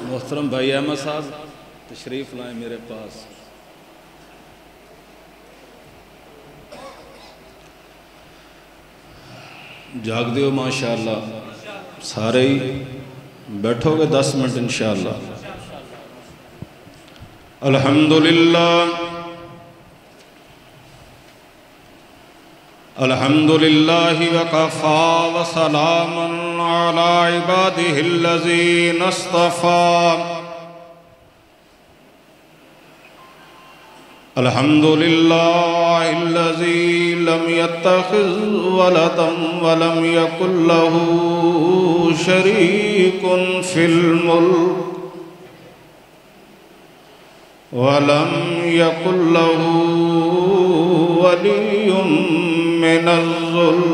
मोहतरम भाई अहमद साहब तशरीफ़ लाएँ मेरे पास। जाग दियो माशाअल्लाह, सारे ही बैठोगे 10 मिनट इंशाअल्लाह। अल्हम्दुलिल्लाह अल्हम्दुलिल्लाहि वकफ़ा व सलामुन अला इबादिहिल्लज़ीना इस्तफ़ा। अल्हम्दुलिल्लाहिल्लज़ी लम यत्तखिज़ वलदन व लम यकुल लहू शरीकुन फ़िल मुल्क व लम यकुल लहू वलिय्युम मिनज़्ज़ुल्म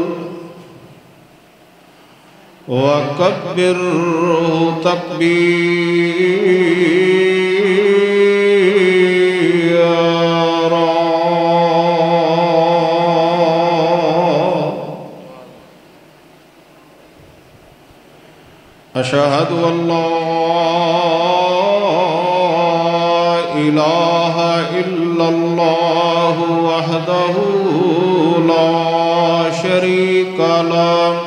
व कब्बिरहु तकबीरा। अशहदु अल्ला इलाहा इल्लल्लाहु वहदहु ला शरीका लहु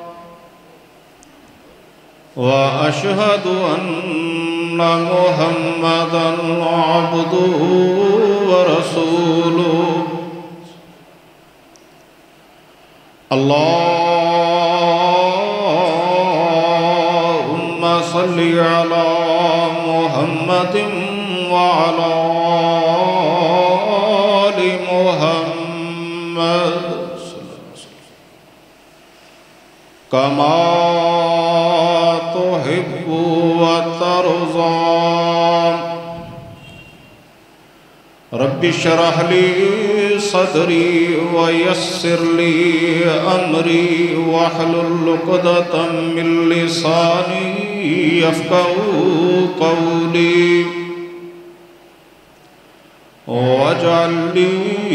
व अशहदु अन्ना मुहम्मदन अब्दुहु व रसूलुहु। अल्लाहुम्मा सल्लि अला मुहम्मदिन व अला आलि मुहम्मद कमा तुहिब्बु व तर्ज़ा। रब्बि इश्रह ली सदरी व यस्सिर ली अमरी वहलुल उक़दतम मिन लिसानी यफ़क़हू क़ौली वजअल ली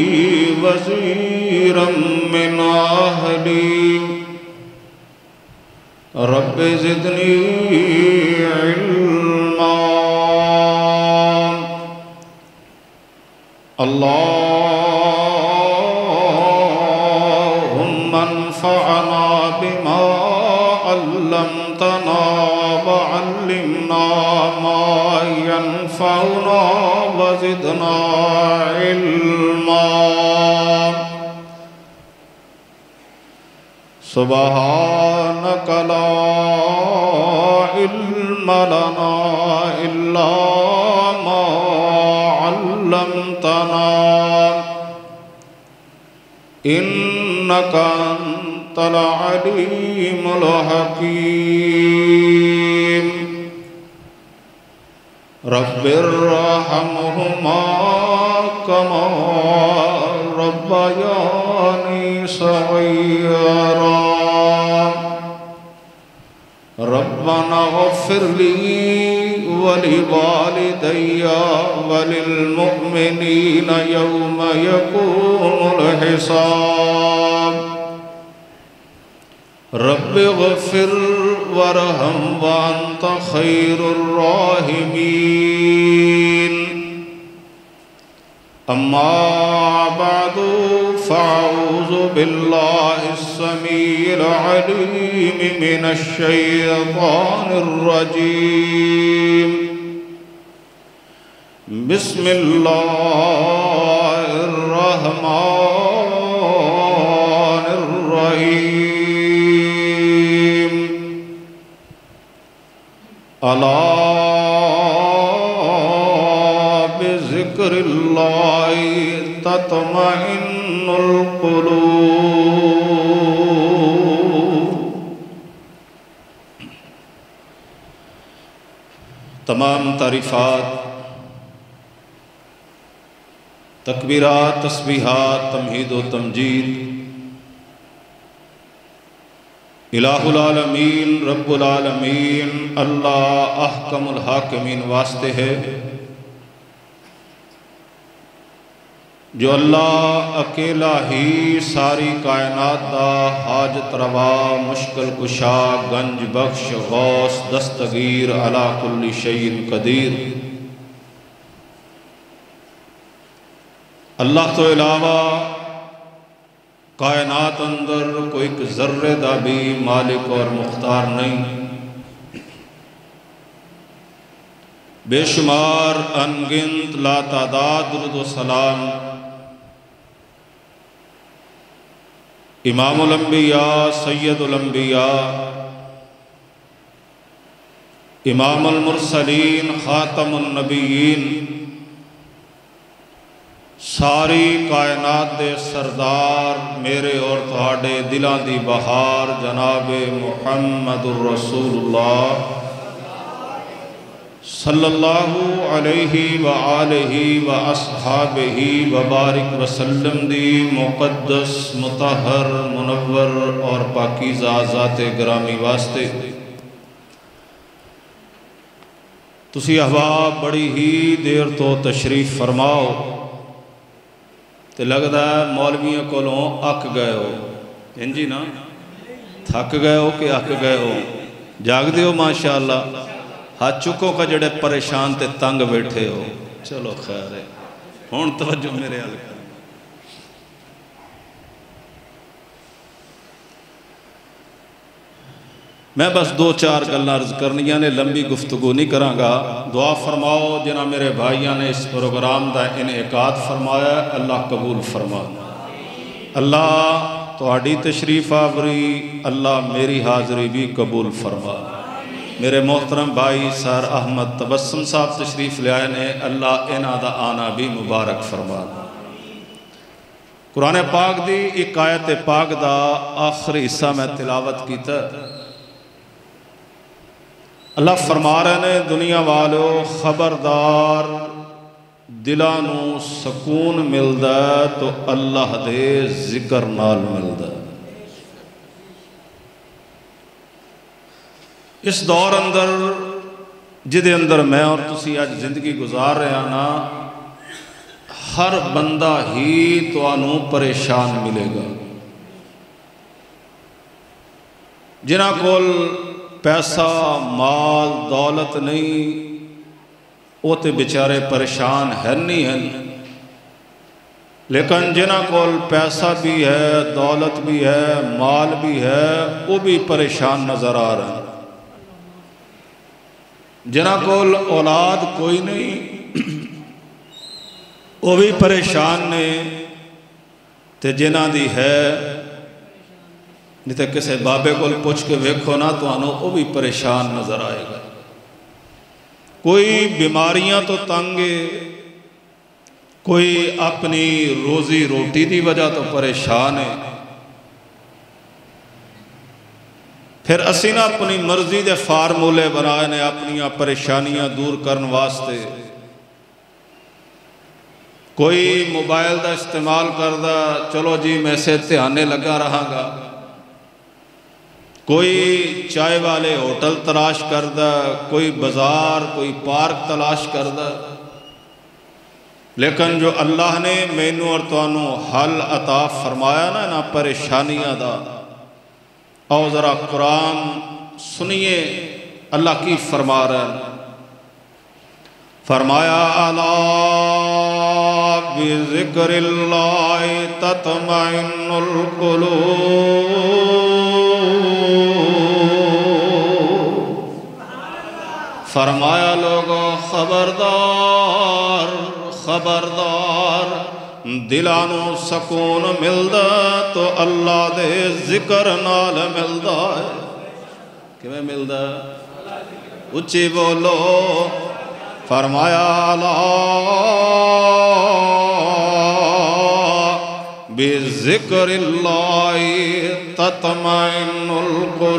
वज़ीरम मिन अहली रब्बि ज़िदनी इल्मा। अल्लाहुम्मा अन्फ़अना बिमा अल्लमतना व अल्लिमना मा यनफ़अुना व ज़िदना इल्मा। सुब्हानक ला इल्म लना इल्ला मा अल्लमतना इन्नक अंतल अलीमुल हकीम। रब्बिरहमहुमा कमा रब्बयानी सग़ीरा। रब्बना इग़फ़िर ली व लिवालिदैय व लिलमुअ्मिनीना यौम यक़ूमुल हिसाब। रब्बि इग़फ़िर वरहम व अन्त ख़ैरुर राहिमीन। अम्मा बअदु फ़अऊज़ु बिल्लाहिस समीइल अलीम मिनश शैतानिर रजीम। बिस्मिल्लाहिर रहमानिर रहीम। अला बिज़िक्रिल्लाहि तत्मइन्नुल क़ुलूब। तमाम तारीफ़ात, तकबीरात, तस्बीहात, तमहीद व तमजीद इलाहुल आलमीन रब्बुल आलमीन अल्लाह अहकमुल हाकिमीन वास्ते है जो अल्लाह अकेला ही सारी कायनात दा हाजत रवा मुश्किल कुशा गंज बख्श गौस दस्तगीर अला कुल्ली शैइन कदीर। अल्लाह तो इलावा कायनात अंदर कोई एक जर्रे दा भी मालिक और मुख्तार नहीं। बेशुमार अनगिनत लातादाद दुरूद व सलाम इमामुल अंबिया सैयदुल अंबिया इमामुल मुरसलीन खातमुन नबीयीन सारी कायनात दे सरदार मेरे और तुहाडे दिलां दी बहार जनाबे मुहम्मदुर रसूलुल्लाह सल्लल्लाहु अलैहि व आलिहि व अस्हाबिहि व बारिक वसल्लम दी मुक़द्दस मुतहर मुनव्वर और पाकीज़ा ज़ाते ग्रामी वास्ते तुसी अहबाब बड़ी ही देर तो तशरीफ फरमाओ तो लगता है मौलवियों कोलों अक गए हो। इंजी ना थक गए हो कि अक गए हो? जागदे हो माशाअल्लाह। हाथ चुको का जड़े परेशान ते तंग बैठे हो। चलो खैर है हुण तवज्जो मेरे हाल कर। मैं बस दो चार गल्लां अर्ज करनियां ने, लंबी गुफ्तगू नहीं करांगा। दुआ फरमाओ जिन्हां मेरे भाइयों ने इस प्रोग्राम का इनेकाद फरमाया अल्लाह कबूल फरमा। अल्लाह तुहाडी तशरीफ आवरी, अल्लाह मेरी हाज़री भी कबूल फरमा। मेरे मोहतरम भाई सर अहमद तबस्सुम साहब तशरीफ ले आए ने, अल्लाह इन्हां दा आना भी मुबारक फरमा। कुरान पाक दी एक आयत पाक दा आखिरी हिस्सा मैं तिलावत कीता। अल्लाह फरमा रहे ने दुनिया वालों खबरदार दिलां नूं सकून मिलदा तो अल्लाह दे जिक्र नाल मिलदा। इस दौर अंदर जिदे अंदर मैं और तुसी अज जिंदगी गुजार रहे हैं ना, हर बंदा ही तुहानू परेशान मिलेगा। जिन्हां कोल पैसा माल दौलत नहीं वो तो बेचारे परेशान है नहीं हैं, लेकिन जिन्हां कोल पैसा भी है दौलत भी है माल भी है वो भी परेशान नज़र आ रहे हैं। जिन्हां कोल औलाद कोई नहीं वो भी परेशान ने, ते जिन्हां दी है नहीं तो किसी बाबे को पुछ के वेखो ना तो वो भी परेशान नज़र आएगा। कोई बीमारियां तो तंग है, कोई अपनी रोज़ी रोटी की वजह तो परेशान है। फिर असी ना अपनी मर्जी के फार्मूले बनाए ने अपनिया परेशानियां दूर करने वास्ते। कोई मोबाइल का इस्तेमाल करदा, चलो जी मैं से ध्याने लगा रहांगा। कोई चाय वाले होटल तलाश करदा, कोई बाजार कोई पार्क तलाश करदा। लेकिन जो अल्लाह ने मैनू और तुहानू हल अता फरमाया ना ना परेशानियां दा, आओ जरा कुरान सुनिए अल्लाह की फरमा रहा है। फरमाया अला बिज़िक्रिल्लाहि तत्मइन्नुल कुलूब। फरमाया लोगों खबरदार खबरदार, दिलानू सकून मिलदा तो अल्लाह दे जिक्र नाल मिलदा है। किवें मिलदा? उच्ची बोलो। फरमाया अला बिज़िक्रिल्लाहि तत्मइन्नुल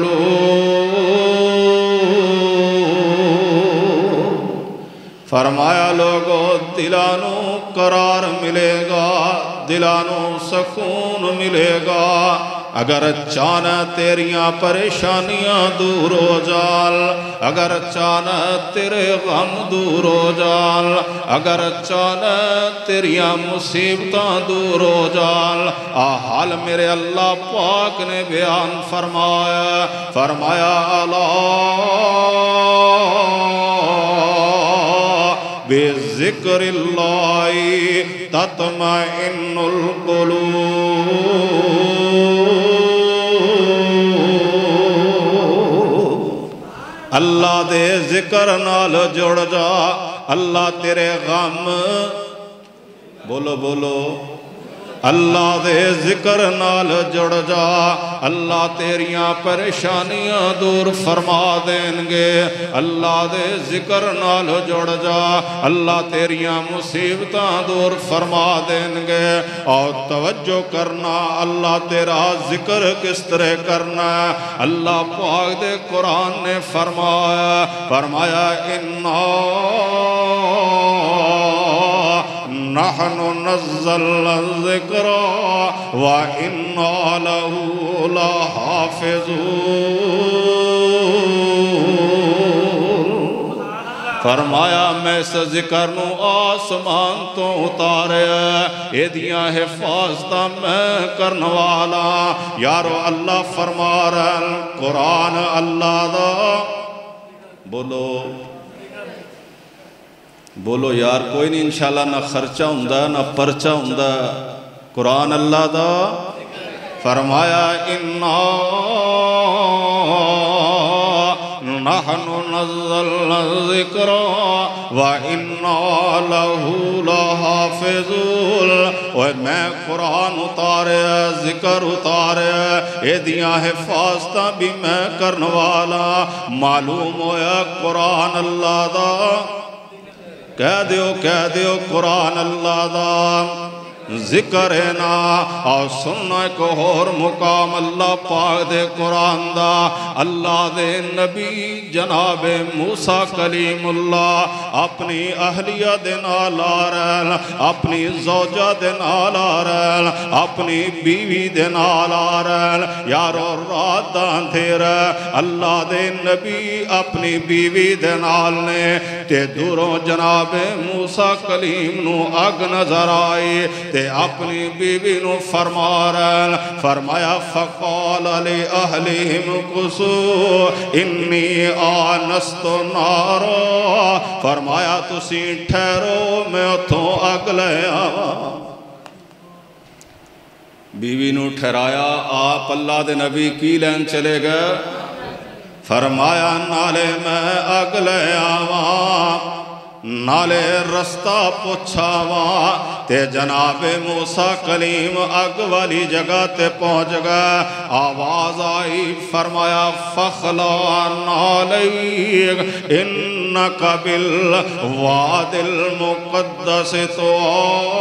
कुलूब। फरमाया लोगो दिलानू करार मिलेगा, दिलानू सकून मिलेगा अगर चाहना तेरियां परेशानियां दूर हो जाल, अगर चाहना तेरे गम दूर हो जाल, अगर चाहना तेरियां मुसीबतां दूर हो जाल। आ हाल मेरे अल्लाह पाक ने बयान फरमाया, फरमाया अला बिज़िक्रिल्लाहि तत्मइन्नुल कुलूब। अल्लाह दे जिक्र नाल जुड़ जा, अल्लाह तेरे गम, बोलो बोलो, अल्लाह दे जिक्र नाल जुड़ जा, अल्लाह तेरियां परेशानियां दूर फरमा देंगे। अल्लाह दे जिक्र नाल जुड़ जा, अल्लाह तेरियां मुसीबतां दूर फरमा देंगे। और तवज्जो करना, अल्लाह तेरा जिक्र किस तरह करना है। अल्लाह पाक दे कुरान ने फरमाया, फरमाया इन्ना नहनु नज़्ज़लना ज़िक्रा व इन्ना लहू लहाफ़िज़ून। फरमाया मैं इस जिक्र नू आसमान तो उतारिया, एदियां हिफाजतां मैं करन वाला। यारो अल्लाह फरमा रहा, कुरान अल्लाह दा, बोलो बोलो यार, कोई नहीं इंशाअल्लाह, ना खर्चा हुंदा ना परचा हुंदा, कुरान अल्लाह दा। फरमाया इन्ना नहनु नज़्ज़लना ज़िक्रा व इन्ना लहू लहाफ़िज़ून। और मैं कुरान उतारे, जिक्र उतारे, एदियां हिफाजतां भी मैं करन वाला। मालूम होया कुरान अल्लाह दा, कह दियो कुरान अल्लाह दा जिक्र है ना। और सुनना एक होर मुकाम अल्लाह पाक दे कुरान दा। अल्लाह दे नबी जनाबे मूसा कलीमुल्लाह अपनी अहलिया दे नाल आ रहे, अपनी ज़ौजा दे नाल आ रहे, अपनी बीवी दे नाल आ रहे। यारो रात दा अंधेरा, अल्लाह दे नबी अपनी बीवी दे नाल ने, ते दूरों जनाबे मूसा कलीम नू अग नजर आई, ते अपनी बीवी नू फरमा रहे, फरमाया फ़क़ाल ली अहलिहिम कुसू इन्नी आनस्तु नारा। फरमाया तुसी ठहरो, मैं उथों अग ले आवां। बीवी नू ठहराया, आप अल्लाह दे नबी की लैन चले गए। फरमाया नाले मैं अग ले आवां, नाले रस्ता पुछावा। ते जनाबे मूसा कलीम अग वाली जगह ते पहुँच गए। आवाज आई, फरमाया फ़ख़ला नालैक इन्नका बिल वादिल मुक़द्दस तुआ।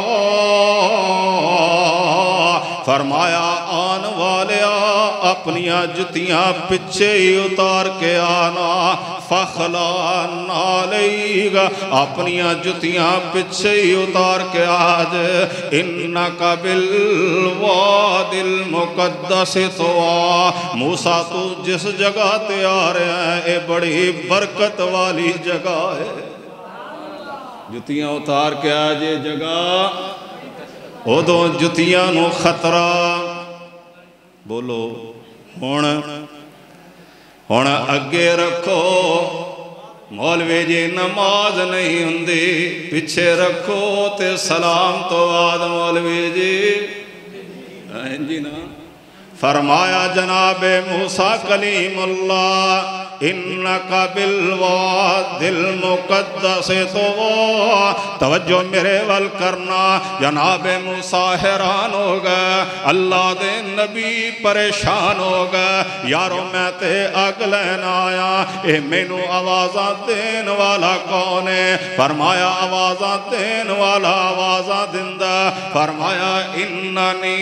फरमाया आन वालिया अपनिया जुतियां पिछे ही उतार के आना। फ़ख़ला नालैक अपनिया जुतियां पिछे ही उतार के आज। इन्नका बिल वादिल मुक़द्दस तुआ। मूसा तू जिस जगह ते आ रहा है ये बड़ी बरकत वाली जगह है। जुतियां उतार के आज ये जगह, उदों जुतियां नू खतरा। बोलो हुण हुण अगे रखो, मौलवी जी नमाज नहीं हुंदी, पिछे रखो ते सलाम तो बाद मौलवी जी जी ना। फरमाया जनाबे मूसा कलीमुल्लाह इन्नका बिल वादिल मुक़द्दस तुआ। तवज्जो मेरे वल करना। जनाबे मूसा हैरान हो गए, अल्लाह दे नबी परेशान हो गए। यारो मैं ते अग लैन आया, ए मैनू आवाज़ा देन वाला कौन है? फरमाया आवाज़ा देन वाला आवाज़ा दिंदा। फरमाया इन्ननी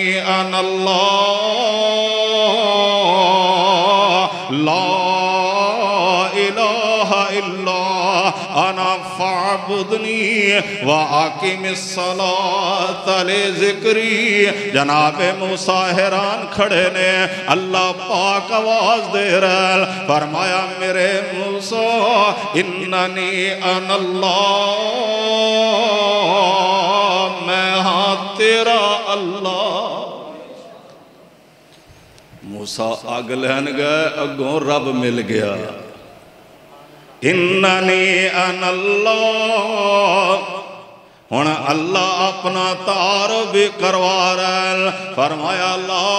अनल्लाह ला इलाहा इल्ला अना फ़अबुदनी व आक़िमिस्सलात लिज़िक्री। जनाब मूसा हैरान खड़े ने, अल्लाह पाक आवाज़ दे रहा, फरमाया मेरे मूसा इन्ननी अनल्लाह, मैं हाँ तेरा अल्लाह। मूसा अग लैन गए, अगों रब मिल गया। इन्ननी अनल्लाह, हुण अल्लाह अपना तारुफ भी करवा रहा, फरमाया ला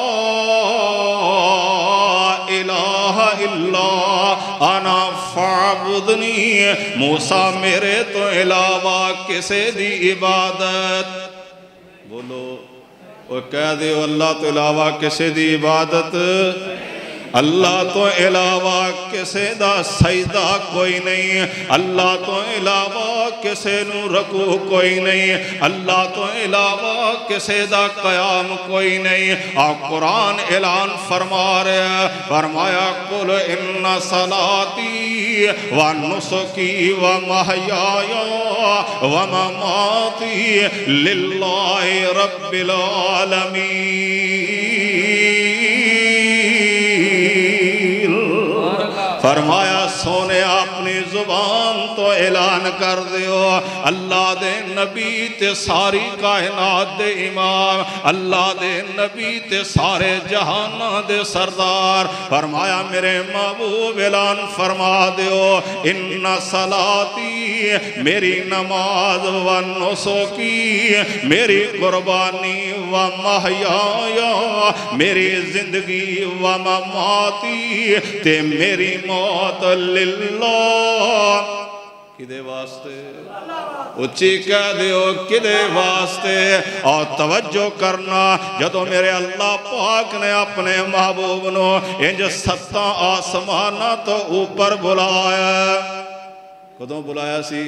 इलाहा इल्ला अना फ़अबुदनी। मूसा मेरे तो इलावा किसे दी इबादत, बोलो वो कह दो अल्लाह तो इलावा किसे दी इबादत, अल्लाह तो इलावा किसे दा सजदा कोई नहीं, अल्लाह तो इलावा किसे नू रकू कोई नहीं, अल्लाह तो इलावा किसे दा कयाम कोई नहीं। आ कुरान ऐलान फरमा रहा, फरमाया कुल इन्ना सलाती व नुसकी व महयाया व ममाती लिल्लाहि रब्बिल आलमीन। फरमाया सोने अपनी जुबान तो ऐलान कर दियो, अल्लाह दे नबी ते सारी कायनात दे इमाम, अल्लाह दे नबी ते सारे जहाना दे सरदार। फरमाया मेरे महबूब ऐलान फरमा दियो, इन्ना सलाती मेरी नमाज व नुसुकी मेरी कुर्बानी व महयाया मेरी जिंदगी व ममाती ते मेरी मौत लिल्लाह, किदे वास्ते, उच्ची कह दियो किदे वास्ते। और तवज्जो करना, जदों मेरे अल्लाह पाक ने अपने महबूब नो इंज सत्ता आसमाना तो ऊपर बुलाया, कदों बुलाया सी,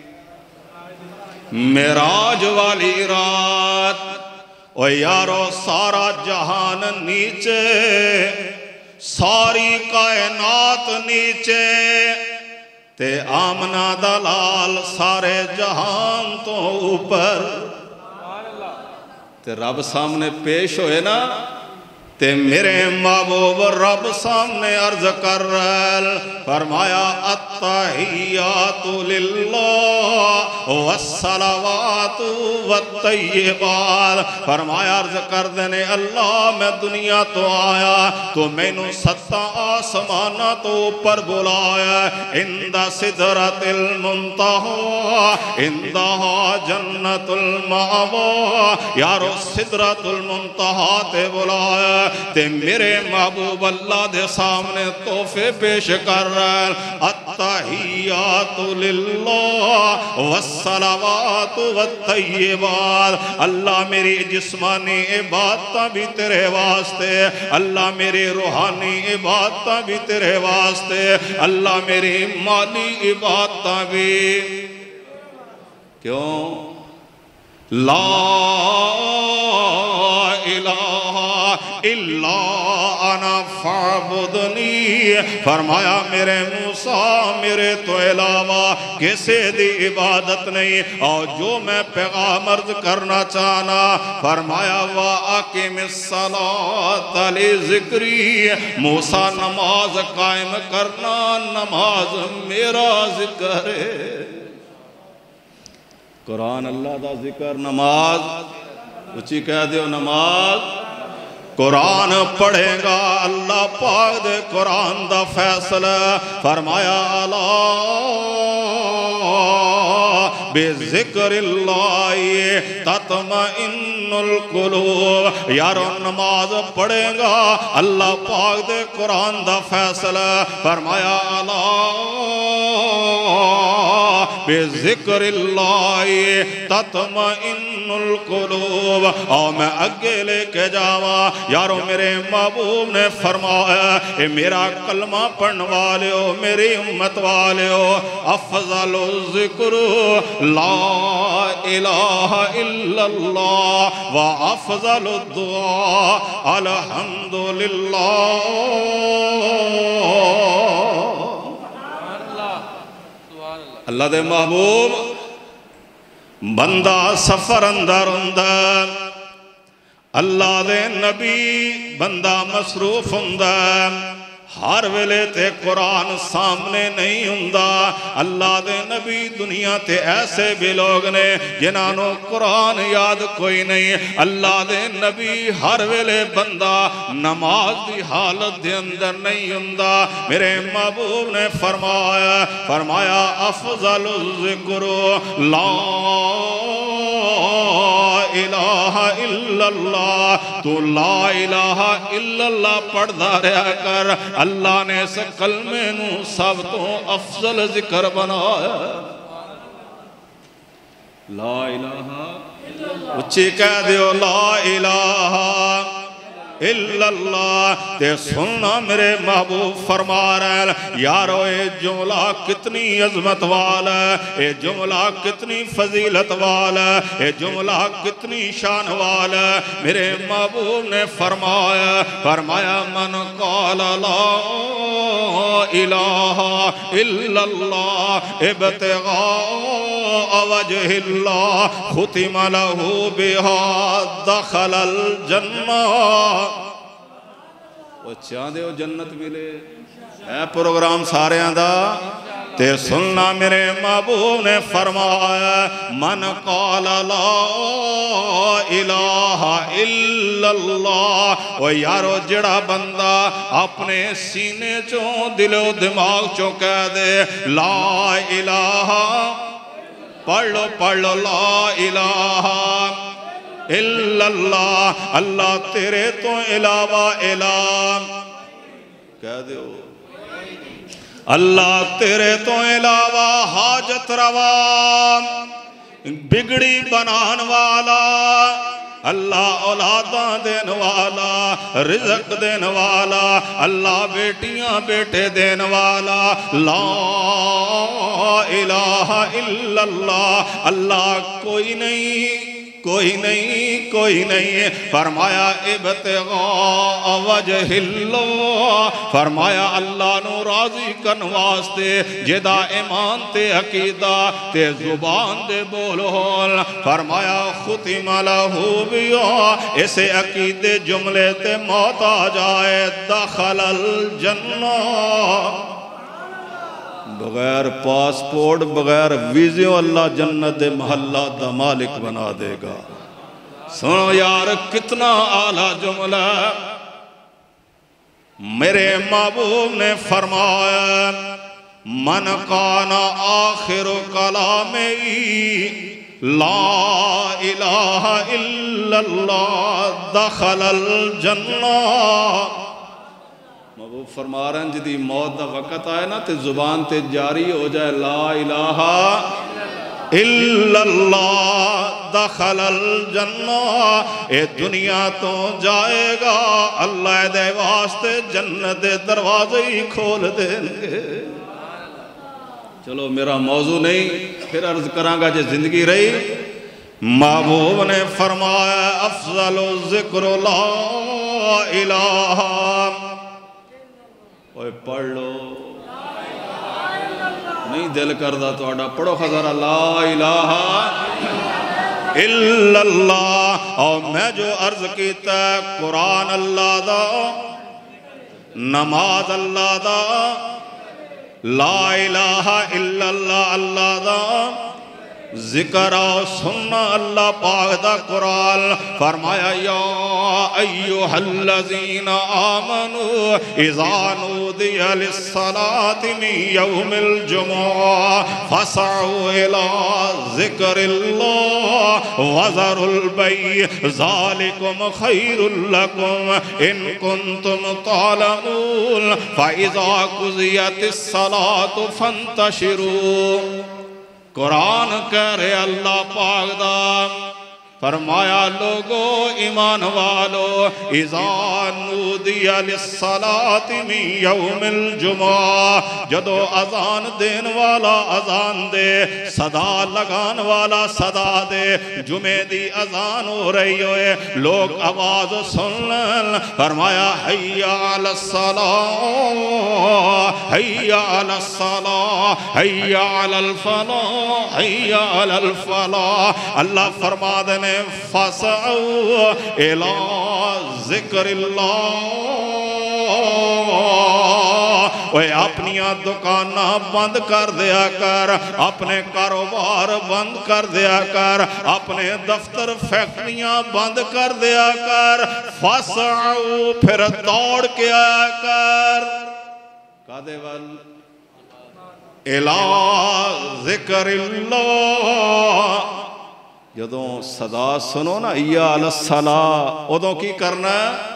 मेराज वाली रात। ओ यारो सारा जहान नीचे, सारी कायनात नीचे, ते आमना दलाल सारे जहान तो ऊपर। ते रब सामने पेश होए ना, ते मेरे महबूब रब सामने अर्ज कर रहा, फरमाया अत्तहियातु लिल्लाह वस्सलावातु वत्तय्यिबात। फरमाया अर्ज कर देने, अल्लाह मैं दुनिया तो आया तो मैनू सत्ता आसमाना तो ऊपर बुलाया, इंदा सिदरतिल मुंतहा इंदहा जन्नतुल मावा। यारो सिदरतुल मुंतहा ते बुलाया, ते मेरे महबूब अल्लाह दे सामने तोहफे पेश कर रहा, अत्तहियातु लिल्लाह वस्सलावातु वत्तय्यिबात। अल्लाह मेरी जिस्मानी इबादत भी तेरे वास्ते, अल्लाह मेरी रूहानी इबादत भी तेरे वास्ते, अल्लाह मेरी माली इबादत भी। क्यों? ला इलाहा इल्ला अना फ़अबुदनी। फरमाया मेरे मूसा मेरे तो इलावा किसी दी इबादत नहीं। और जो मैं पैगाम अर्ज करना चाहना, फरमाया वा आक़िमिस्सलात लिज़िक्री। मूसा नमाज कायम करना, नमाज मेरा जिक्र है। कुरान अल्लाह दा जिक्र, नमाज उची कह दो नमाज। कुरान पढ़ेगा अल्लाह पाक दे कुरान दा फैसला। फरमाया अला बिज़िक्रिल्लाहि तत्मइन्नुल कुलूब। यारो नमाज पढ़ेगा अल्लाह पाक दे कुरान दा फैसला। फरमाया अला बिज़िक्रिल्लाहि तत्मइन्नुल कुलूब। और मैं आगे लेके जावा, यारो मेरे महबूब ने फरमाया, ए मेरा कलमा पढ़ने वाले हो, मेरी उम्मत वाले हो, अफ़ज़लु ज़िक्र ला इलाहा इल्लल्लाह व अफ़ज़लु दुआ अल्हम्दुलिल्लाह। अल्लाह दे महबूब बंदा सफर अंदर हुंदा, अल्लाह दे नबी बंदा मसरूफ हुंदा, हर वेले ते कुरान सामने नहीं हुंदा। अल्लाह दे नबी दुनिया ते ऐसे भी लोग ने जिन्होंने कुरान याद कोई नहीं। अल्लाह दे नबी हर वेले बंदा नमाज की हालत दे अंदर नहीं हुंदा। मेरे महबूब ने फरमाया अफज़लुल ज़िक्र ला इलाहा इल्लल्लाह। तू ला इलाहा इल्लल्लाह पढ़दा रहा कर। अल्लाह ने इस कलमे नू सब तो अफजल जिक्र बनाया। ला इलाहा, उच्ची कह दियो ला इलाहा इल्लल्लाह। ते सुनना मेरे महबूब फरमा रहे यारो ये जुमला कितनी अजमत वाला, ये जुमला कितनी फजीलत वाला, ये जुमला कितनी शान वाला। मेरे महबूब ने फरमाया मन क़ाला ला इलाहा इल्लल्लाह इब्तिगा वजहिल्लाह खुतिमा लहू बिहा दखलल जन्नह। वो चाहते हो जन्नत मिले है प्रोग्राम सारियां दा। ते सुनना मेरे महबूब ने फरमाया मन क़ाला ला इलाहा इल्लल्लाह। ओ यारो जड़ा बंदा अपने सीने चों दिलो दिमाग चों कह दे ला इलाहा, पढ़ लो ला इलाहा इल्लल्लाह। अल्लाह तेरे तो इलावा इलाह कह दो, अल्लाह तेरे तो इलावा हाजत रवा बिगड़ी बनान वाला, अल्लाह औलादा देन वाला, रिज़्क देन वाला, अल्लाह बेटियां बेटे देन वाला। ला इलाहा इल्लल्लाह। अल्लाह कोई नहीं, कोई नहीं, कोई नहीं। फरमाया इब्तिगा वजहिल्लाह। फरमाया अल्लाह नू राजी करन वास्ते जेदा ईमान ते अकीदा ते जुबान दे बोल होल। फरमाया खुतिमा लहू बिहा, इसे अकीदे जुमले ते मौत आ जाए दखलल जन्नह। बगैर पासपोर्ट बगैर वीज़े अल्लाह जन्नत दे महल्ला दा मालिक बना देगा। सुनो यार कितना आला जुमला। मेरे महबूब ने फरमाया मन काना आखिर कलामे ला इलाहा इल्लल्लाह दखलल जन्नह। महबूब फरमा रहे हैं जिदी मौत का वक़्त आए ना तो जुबान ते जारी हो जाए ला इलाहा इल्लल्लाह दखलल जन्नह। ए दुनिया तो जाएगा अल्लाह दे वास्ते जन्नत दे दरवाजे ही खोल देंगे। चलो मेरा मौजू नहीं, फिर अर्ज करांगा जे जिंदगी रही। महबूब ने फरमाया अफज़लु ज़िक्र ला इलाहा। ओए पढ़ लो, नहीं दिल करदा तुहाडा पढ़ो खज़ारा ला इलाहा इल्लल्लाह। और मैं जो अर्ज कीता कुरान अल्लाह दा, नमाज अल्लाह दा, ला इलाहा इल्लल्लाह अल्लाह दा, जिक्र सुन्ना अल्लाह पाक दा कुरान। फरमाया या अय्युहल्लज़ीना आमनू इज़ा नूदिया लिस्सलाति मिन यौमिल जुमुअह फसअू इला ज़िक्रिल्लाह वज़रुल बैअ ज़ालिकुम खैरुल लकुम इन कुंतुम तालमून फ़इज़ा कुज़ियतिस सलातु फंतशिरू। कुरान कह रहे अल्लाह पाक दा फरमाया लोगो ईमान वालो इज़ा नूदिया लिस्सलाति मिन यौमिल जुमा, जदो अजान देन वाला अजान दे, सदा लगान वाला सदा दे, जुमे दी अजान हो रही होए, लोग आवाज सुन। फरमाया हय्या अलस्सलाह हय्या अलस्सलाह हय्या अलल फलाह हय्या अलल फलाह। अल्लाह फरमा देने फसअू इला ज़िक्रिल्लाह, ओए अपनिया दुकाना बंद कर दिया कर, अपने कारोबार बंद कर दिया कर, अपने दफ्तर फैक्ट्रियां बंद कर दिया कर। फसअू फिर दौड़ के आया कर कादे वल इला ज़िक्रिल्लाह। जदों सदा सुनो ना या अलसला, उदों की करना,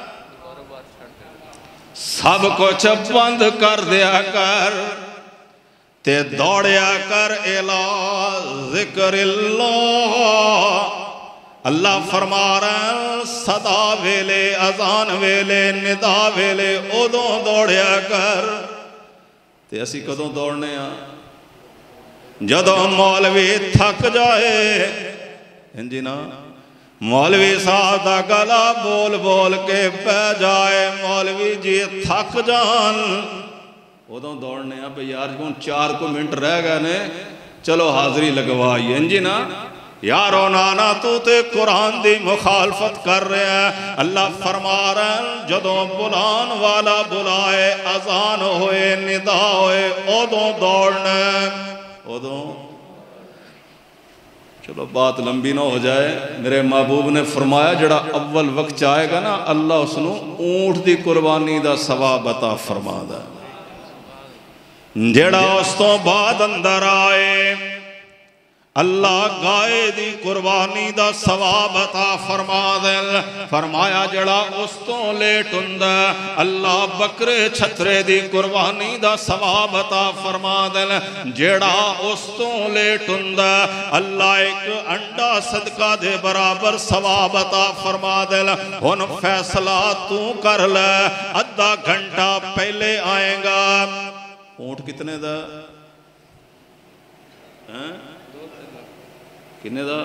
सब कुछ बंद कर दिया कर ते दौड़िया कर इला ज़िक्रिल्लाह। अल्लाह फरमा रहा सदा वेले अजान वेले निदा वेले उदों दौड़िया कर। ते असी कदों दौड़ने आ, जदों मौलवी थक जाए। जी ना, मौलवी साहब का गला बोल बोल के पै जाए, मौलवी जी थक जान, उदों दौड़ने आ भाई यार हूँ 4 मिनट रह गए ने, चलो हाजरी लगवाई। जी ना यारो नाना तू ते कुरान दी मुखालफत कर रहा है। अल्लाह फरमा रहा है जदों बुलान वाला बुलाए, अजान होए निदा होए, उदों दौड़ना। उदों चलो बात लंबी ना हो जाए, मेरे महबूब ने फरमाया जड़ा अव्वल वक्त आएगा ना, अल्लाह उसनू ऊंट की कुर्बानी का सवाब अता फरमादा। जेड़ा उस तो बाद अंदर आए, अल्लाह गाय दी कुर्बानी दा सवाब अता फरमा दे। फरमाया जड़ा उस तो लेट हुंदा, अल्लाह बकरे छतरे दी कुर्बानी दा सवाब अता फरमा दे। जेड़ा उस तो लेट हुंदा, अल्लाह एक अंडा सदका दे बराबर सवाब अता फरमा दे। हुन फैसला तू कर ले, अद्धा घंटा पहले आएगा। ऊंट कितने दा है? किन्ने दा?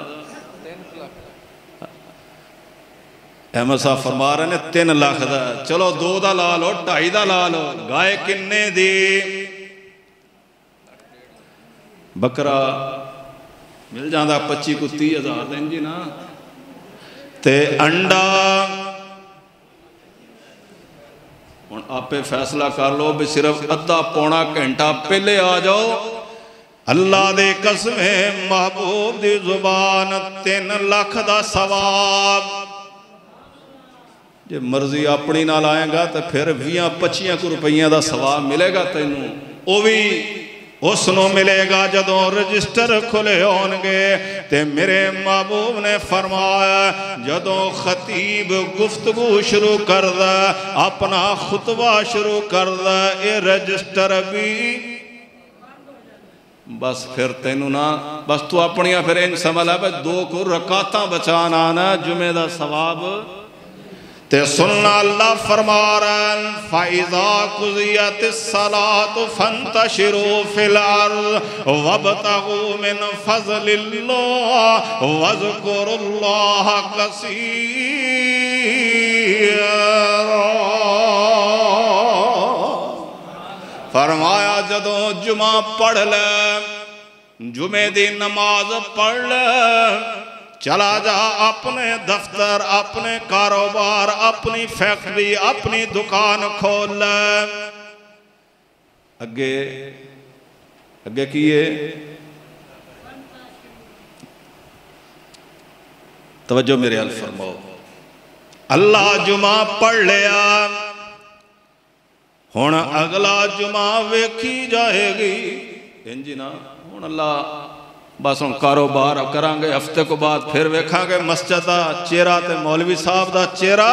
अहमद साहब फरमा रहे ने 3 लाख दा। चलो 2 दा ला लो, 2.5 दा ला लो। गाय किन्ने दी? बकरा मिल जाता 25 को 30 हज़ार दिन जी ना। ते अंडा हुण आपे फैसला कर लो भी सिर्फ अद्धा पौना घंटा पहले आ जाओ। अल्लाह दे कसमे महबूब दी जुबान 3 लाख दा सवाब। जे मर्जी अपनी नाल आएगा तो फिर 20-25 रुपये का सवाब मिलेगा तेनू। वो भी उसनों मिलेगा जदों रजिस्टर खुले होंगे। ते मेरे महबूब ने फरमाया जदों खतीब गुफ्तगू शुरू करदा, अपना खुतबा शुरू करदा, ये रजिस्टर भी बस फिर तेनू ना, बस तू अपनिया फिर इन समझ ला 2 रकातां बचाना ना जुमे दा सवाब। ते सुनना अल्लाह फरमा रहा फाइज़ा कुज़ियतिस सलातु फंतशिरू फिल अर्ज़ वब्तगू मिन फ़ज़लिल्लाह वज़कुरुल्लाह कसीरा। फरमाया जदों जुमा पढ़ ले, जुमे दी नमाज पढ़ ले, चला जा अपने दफ्तर, अपने कारोबार, अपनी फैक्ट्री, अपनी दुकान खोल ले। अगे अगे की है तवज्जो मेरे अल फरमाओ। अल्लाह जुमा पढ़ लिया, हुण अगला जुमा वेखी जाएगी। इंजी ना हुण अल्लाह बस हम कारोबार करांगे, हफ्ते को बाद फिर वेखांगे मस्जिद का चेहरा ते मौलवी साहब का चेहरा।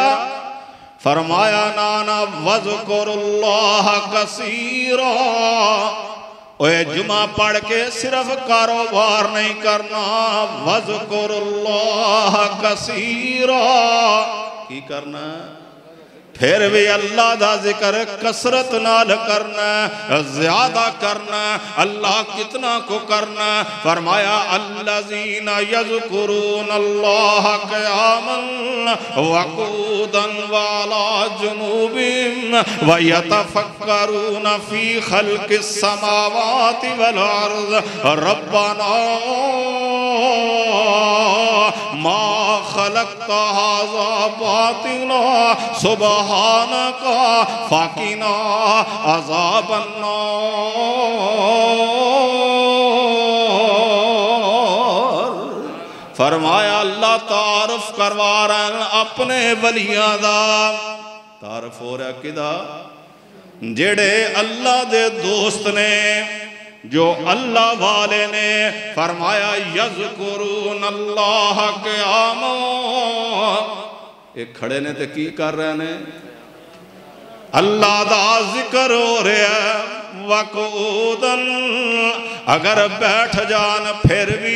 फरमाया नाना वज़कुरुल्लाह कसीरा, ओए जुमा पढ़ के सिर्फ कारोबार नहीं करना, वज़कुरुल्लाह कसीरा, की करना फिर भी अल्लाह दा जिक्र कसरत नाल करना, ज्यादा करना। अल्लाह कितना को करना? फरमाया अल्लज़ीना यज़कुरूनल्लाह क़ियामन व क़ुऊदन व अला जुनूबिहिम व यतफ़क्करूना फ़ी ख़ल्क़िस समावाति वल अर्ज़ रब्बना मा खलक़्ता हाज़ा बातिला सुब्हानका फ़क़िना अज़ाबन नार। फरमाया अल्लाह तारफ करवा रहे हैं अपने वलियां दा। तारफ हो रहा किदा? जेड़े अल्लाह दे दोस्त ने, जो अल्लाह वाले ने। फरमाया यज़कुरून अल्लाह क़ियामा, ये खड़े ने तो की कर रहे ने? अल्लाह दा जिक्र हो रहा है। वक़ूदन, अगर बैठ जान फिर भी,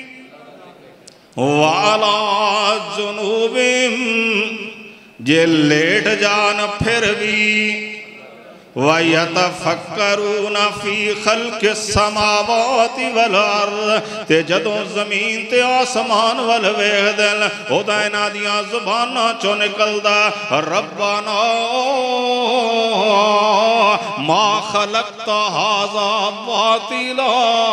वाला जुनूबिम, जे लेट जान फिर भी, वयतफक्करूना फी खल्क़िस समावाति वल अर्ज़, ते जदों ज़मीन ते आसमान वल वेखदन ओदा इन्हां दियां ज़ुबानां चों निकलदा रब्बना मा खलक़्ता हाज़ा बातिला।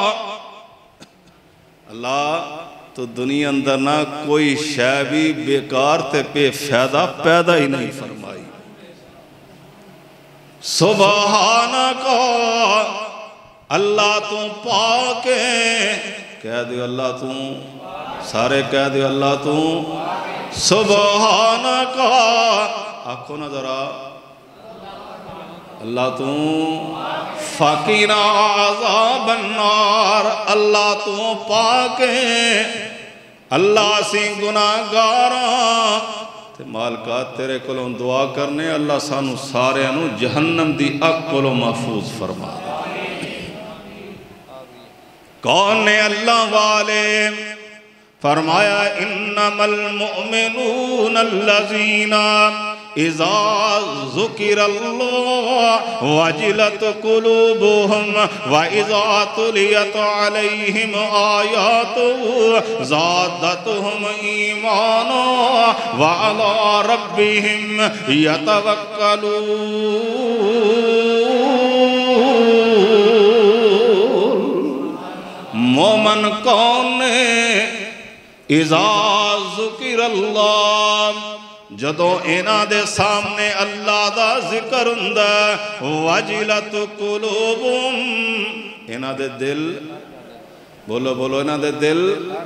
अल्लाह तो दुनिया अंदर ना कोई शै भी बेकार ते बेफायदा पैदा ही नहीं फरमाई। सुबहानका, अल्लाह तू पाक है। कह दो अल्लाह तू, सारे कह दो अल्लाह तू सुबहानका। आखो ना जरा, अल्लाह तू फ़क़ीना अज़ाबन नार, अल्लाह तू पाक है। अल्लाह सी गुनाहगारा ते मालका तेरे कोलों दुआ करने, अल्लाह सानू सारे नू जहन्नम दी अग कोलों महफूज फरमा दे। कौन ने अल्लाह वाले? फरमाया इन्नमल मुअमिनून अल्लज़ीना इज़ा ज़ुकिरल्लाह वजिलत कुलूबुहुम व इज़ा तुलियत अलैहिम आयातुहु ज़ादतहुम ईमाना व अला रब्बिहिम यतवक्कलून। मोमन कौन ने? इज़ा ज़ुकिरल्लाह, जदों इन्हां दे सामने अल्लाह दा जिक्र हुंदा, वजिलत कुलूबुहुम, इन्हां दे दिल, बोलो बोलो, इन्हां दे दिल।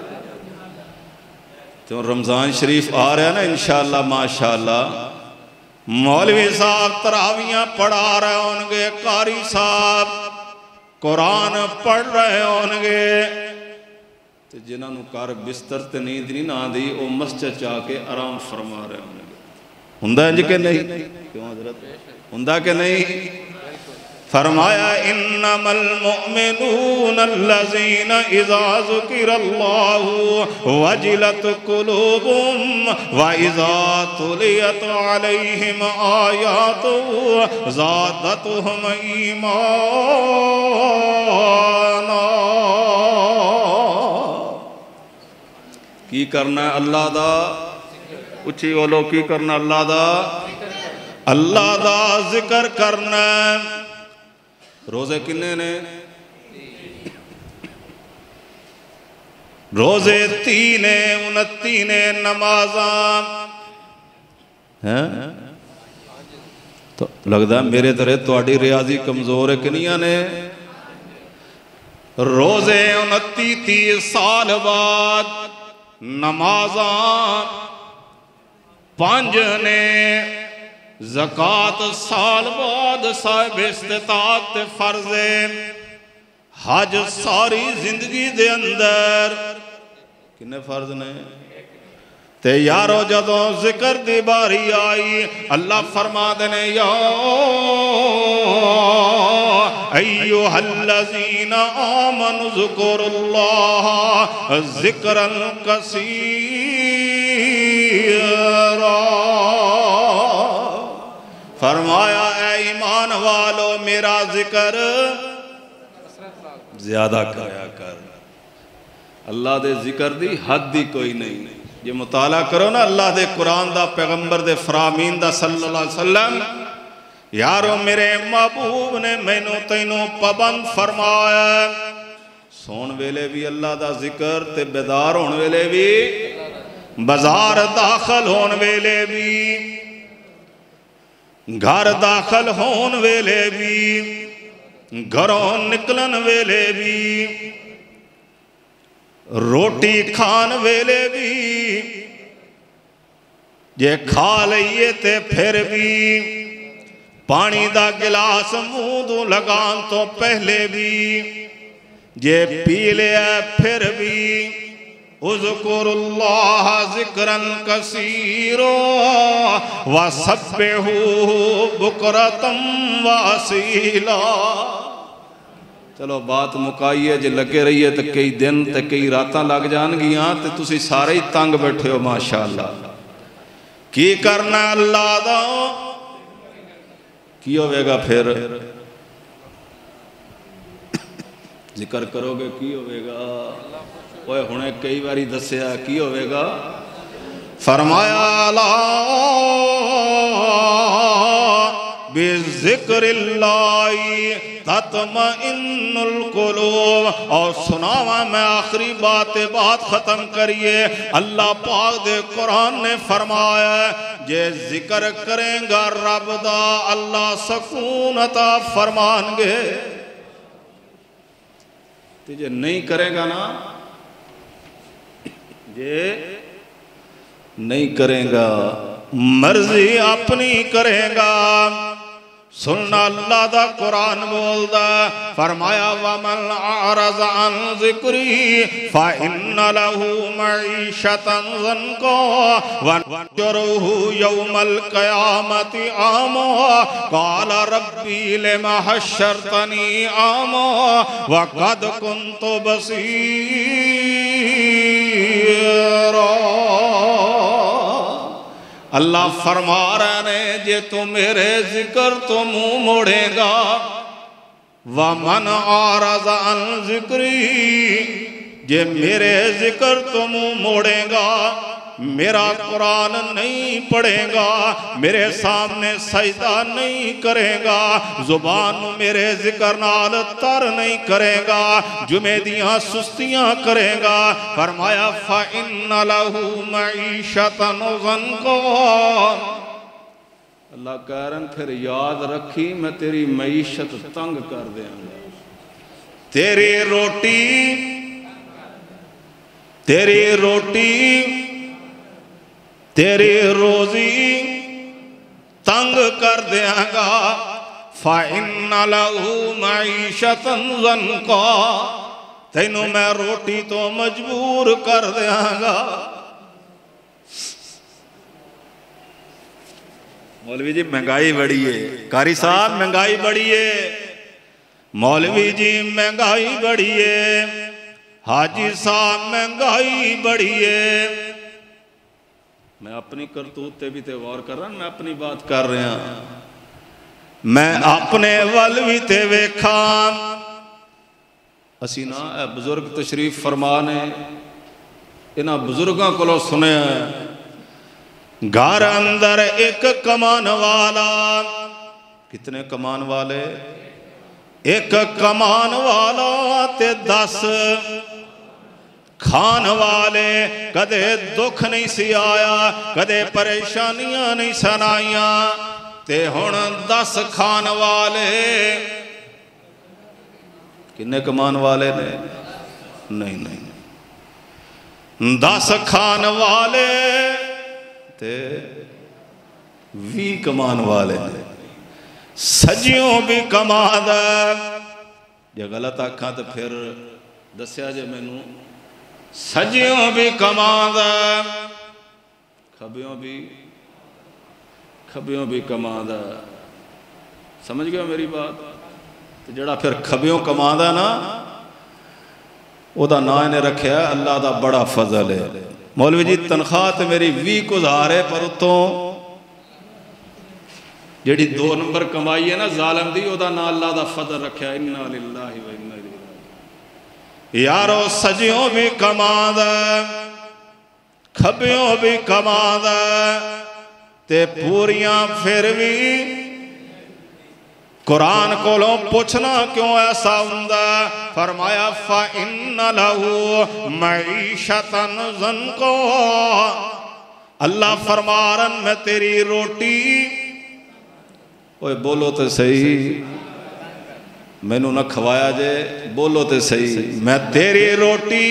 तो रमज़ान शरीफ आ रहा है ना इंशाअल्लाह माशाअल्लाह, मौलवी साहब तरावियां पढ़ा रहे होंगे, कारी साहब कुरान पढ़ रहे होंगे, तो जिन्होंने घर बिस्तर ते नींद नहीं ना दी, वो मस्जिद च आके आराम फरमा रहे होंगे। हुंदा इंज के नहीं? क्यों हज़रत, हुंदा के नहीं? फरमाया इन्नमल मुअमिनून अल्लज़ीना इज़ा ज़ुकिरल्लाहु वजिलत कुलूबुहुम व इज़ा तुलियत अलैहिम आयातुहु ज़ादतहुम ईमाना। की करना है अल्लाह दा? उची बोलो, की करना अल्लाह दा? अल्लाह दा जिक्र करना। रोजे किन्ने ने? रोजे 3 ने, 29 ने नमाजा हैं। तो लगता मेरे तरह थोड़ी रियाजी कमजोर है किनिया ने? रोजे 29-30 साल बाद, नमाजा 5 ने, ज़कात साल बाद साहिब इस्तिताअत फर्ज़े, हज सारी जिंदगी दे अंदर किन्ने फर्ज ने? ते यारो जदों जिक्र दी बारी आई, अल्लाह फरमा देने या अय्युहल्लज़ीना आमनु ज़ुकुरुल्लाह ज़िक्रन कसीरा। फरमाया ऐ ईमान वालो मेरा जिक्र ज्यादा कराया कर। अल्लाह दे जिक्र दी हद ही कोई नहीं। जे मुताला करो ना अल्लाह दे कुरान दा, पैगंबर दे फरामीन दा सल्लल्लाहु अलैहि वसल्लम, यारो मेरे महबूब ने मैनू तैनू पाबंद फरमाया। सोन वेले भी अल्लाह दा जिक्र ते बेदार होने वेले भी, बाजार दाखिल होने वेले भी, घर दाखिल होने वेले भी, घरों निकलन वेले भी, रोटी खान वेले भी, जे खा लईए ते फिर भी, पानी दा गिलास मुंह दू लगान तो पहले भी, जे पी लिया फिर भी, उज़्कुरुल्लाह ज़िक्रन कसीरो वसब्बिहू बुकरतम वअसीला। चलो बात मुकाइए, जे लगे रहिए तो कई दिन ते कई रातां लग जाणगियां ते तुसीं सारे ही तंग बैठे हो। माशाअल्लाह की करना अल्लाह दा, की होवेगा फिर जिक्र करोगे की होवेगा। ओए हुणे कई बारी दसिया की होवेगा। फरमाया ला बिज़िक्रिल्लाहि तत्मइन्नुल कुलूब। और सुनावा मैं आखिरी बात खत्म करिए। अल्लाह पाक दे कुरान ने फरमाया जे जिक्र करेगा रब दा अल्लाह सकून अता फरमानगे, ते जे नहीं करेगा ना, जे नहीं करेगा मर्जी अपनी करेगा। सुनना अल्लाह दा कुरान बोलदा, फरमाया वमन आरज़ अन ज़िक्री फ़इन्न लहू मईशतन ज़न्का वनहशुरुहु यौमल क़यामति आमा क़ाल रब्बी लिमा हश्शरतनी आमा वक़द कुन्तु बसीरा। अल्लाह फरमा रहे ने जे तू मेरे जिक्र तो मुंह मोड़ेगा, वमन आरज़ अन ज़िक्री, जे मेरे जिक्र तो मुंह मोड़ेगा, मेरा कुरान नहीं पढ़ेगा, मेरे सामने सजदा नहीं करेगा, जुबान मेरे जिक्र नाल तर नहीं करेगा, जुमे दियां सुस्तियां करेगा। फरमाया फ़इन्न लहू मईशतन ज़न्का। अल्लाह कह रहे फिर याद रखी मैं तेरी मईशत तंग कर देंगा। तेरी रोटी तेरी रोजी तंग कर देंगा। फ़इन्न लहू मईशतन ज़न्का। तैनू मैं रोटी तो मजबूर कर देंगा। मौलवी जी महंगाई बड़ी है, कारी साहब महंगाई बड़ी है, मौलवी जी महंगाई बड़ी है, हाजी साहब महंगाई बड़ी है। मैं अपनी करतूत ते भी ते गौर कर रहा, मैं अपनी बात कर रहा, मैं अपने वल भी ते वेखा। असी ना बुजुर्ग तशरीफ फरमा ने, इन्हां बुजुर्गों को सुनिया घर अंदर एक कमान वाला, कितने कमान वाले, एक कमान वाला ते 10 खान वाले। कदे दुख नहीं सी आया, कदे परेशानियां नहीं सुनाइया, ते हुण 10 खान वाले। किन्ने कमान वाले ने? नहीं नहीं, 10 खान वाले ते 20 कमान वाले ने। सजियों भी कमादा, जे गलत आखा तो फिर दस्या जे मैनू। सजियों भी कमादा, खबियों भी कमादा। समझ गया मेरी बात? तो जड़ा फिर खब्यों कमांदा ना ओदा नाम इन्हें रखा अल्लाह दा बड़ा फजल है। मौलवी जी तनख्वाह तो मेरी 20,000 है पर उतों जी 2 नंबर कमाई है ना जालम दी ओदा नाम अल्लाह दा फजल रखा इन्ना लिल्लाहि व इन्ना इलैहि राजिऊन। यारो सजियों भी कमांदा खब्यों भी कमांदा ते पूरियां फिर भी कुरान कोलों पूछना क्यों ऐसा हुंदा। फरमाया फा इन्ना लहू मईशतन ज़न्को, अल्लाह फरमारन मैं तेरी रोटी, ओए बोलो तो सही, मैनू ना खवाया जे, बोलो तो सही, मैं तेरी रोटी।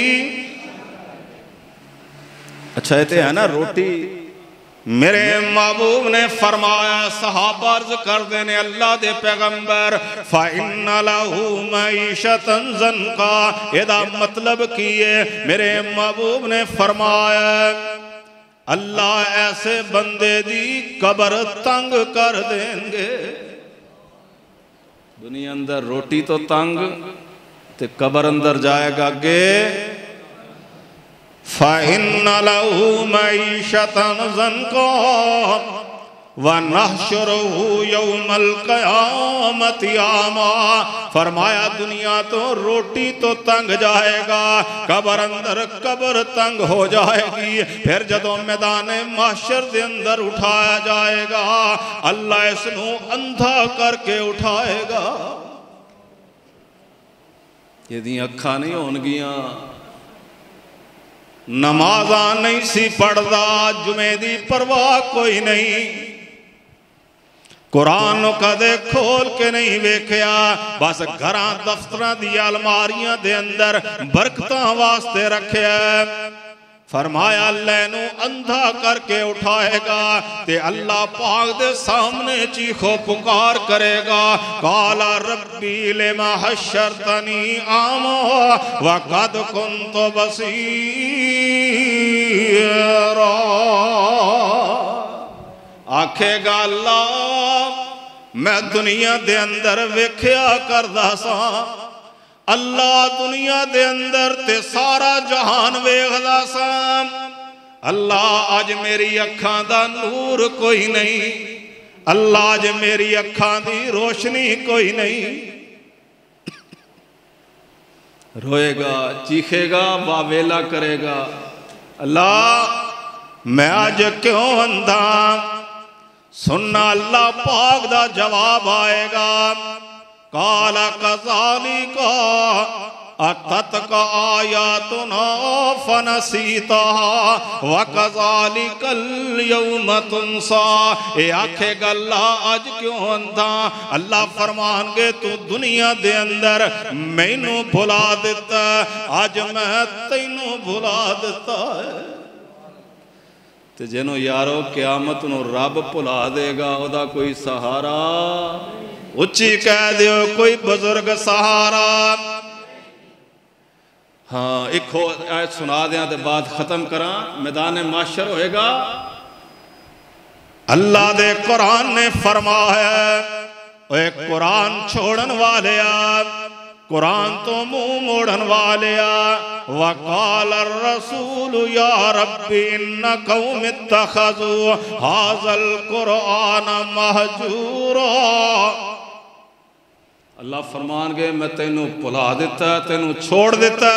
अच्छा ये है ना रोटी। मेरे महबूब ने फरमाया, सहाबा अर्ज़ कर देने अल्लाह दे पैगंबर फ़इन्ना लहू मईशतन ज़न्का, एदा मतलब की है। मेरे महबूब ने फरमाया अल्लाह ऐसे बंदे दी कब्र तंग कर देंगे। दुनिया अंदर रोटी तो तंग ते कब्र अंदर जाएगा अगे। फ़इन्ना लहू मईशतन ज़न्का व नहशुरुहू यौमल क़यामति आमा। फरमाया दुनिया तो रोटी तो तंग जाएगा, कब्र अंदर कब्र तंग हो जाएगी। फिर जदों मैदान महशर दे अंदर उठाया जाएगा अल्लाह इसनू अंधा करके उठाएगा। यदि अखां नहीं होणगियां, नमाजा नहीं सी पढ़दा, जुमे दी परवाह कोई नहीं, कुरान कदे खोल के नहीं वेख्या, बस घर दफ्तर दी अलमारियां दे अंदर बरकतां वास्ते रखिया। फरमाया लैनू अंधा करके उठाएगा ते अल्लाह पाक दे सामने चीखो पुकार करेगा, काला रब्बी लिमा हशरतनी आमा व कद कुन्तु बसीरा। आखेगा अल्लाह मैं दुनिया दे अंदर वेख्या करदा सा, अल्लाह दुनिया दे अंदर ते सारा जहान वेखदा सा, अल्लाह अज मेरी अखां दा नूर कोई नहीं, अल्लाह अज मेरी अखां दी रोशनी कोई नहीं। रोएगा चीखेगा वावेला करेगा, अल्लाह मैं अज क्यों अंधा। सुनना अल्लाह पाक दा जवाब आएगा, काला कज़ालिका अततका आयातुना फनसीताहा व कज़ालिकल यौम तुनसा। ए आखेगा अल्लाह अज क्यों अंधा। अल्लाह फरमानगे तू दुनिया दे अंदर मैनू भुला दिता, अज मैं तैनू भुला दिता है। ते जिन्हों यारो क़यामत नूं रब भुला देगा ओदा कोई सहारा, उच्ची कह दियो कोई बुजुर्ग सहारा। हाँ एक हो आयत सुना दें ते बाद खत्म करा। मैदान माशर होएगा, अल्लाह दे कुरान ने फरमाया, ओए कुरान छोड़न वाले कुरान तो मुंह मोड़न वाले वकाल रसूल या रब्बी इन्ना कौम इत्तखज़ू हाज़ल कुरान महजूरा। अल्लाह फरमान गए मैं तेनू भुला दिता, तेनू छोड़ दिता।